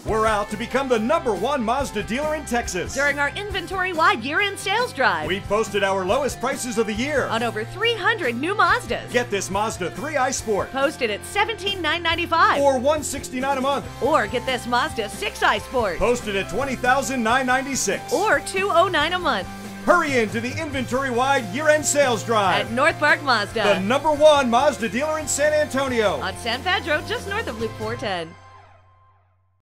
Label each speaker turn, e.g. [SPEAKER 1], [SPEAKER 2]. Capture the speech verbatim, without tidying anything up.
[SPEAKER 1] We're out to become the number one Mazda dealer in Texas.
[SPEAKER 2] During our inventory-wide year-end sales drive,
[SPEAKER 1] We posted our lowest prices of the year.
[SPEAKER 2] on over three hundred new Mazdas.
[SPEAKER 1] Get this Mazda three i Sport
[SPEAKER 2] Posted at seventeen thousand nine hundred ninety-five dollars.
[SPEAKER 1] for one hundred sixty-nine dollars a month.
[SPEAKER 2] Or get this Mazda six i Sport
[SPEAKER 1] Posted at twenty thousand nine hundred ninety-six dollars.
[SPEAKER 2] or two hundred nine dollars a month
[SPEAKER 1] Hurry into the inventory-wide year-end sales drive.
[SPEAKER 2] at North Park
[SPEAKER 1] The
[SPEAKER 2] Mazda
[SPEAKER 1] number one Mazda dealer in San Antonio.
[SPEAKER 2] on San Pedro, just north of Loop four ten.